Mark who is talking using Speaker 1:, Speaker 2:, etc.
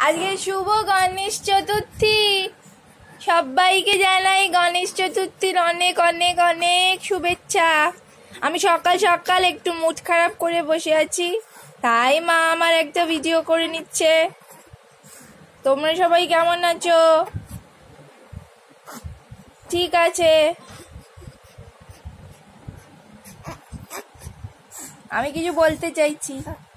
Speaker 1: আজকে শুভ গণেশ চতুর্থী। সবাইকে জানাই গণেশ চতুর্থীর অনেক অনেক অনেক শুভেচ্ছা। আমি সকাল সকাল একটু মুড খারাপ করে বসে আছি, তাই মা আমার একটা ভিডিও করে নিচ্ছে। তোমরা সবাই কেমন আছো? ঠিক আছে, আমি কিছু বলতে চাইছি।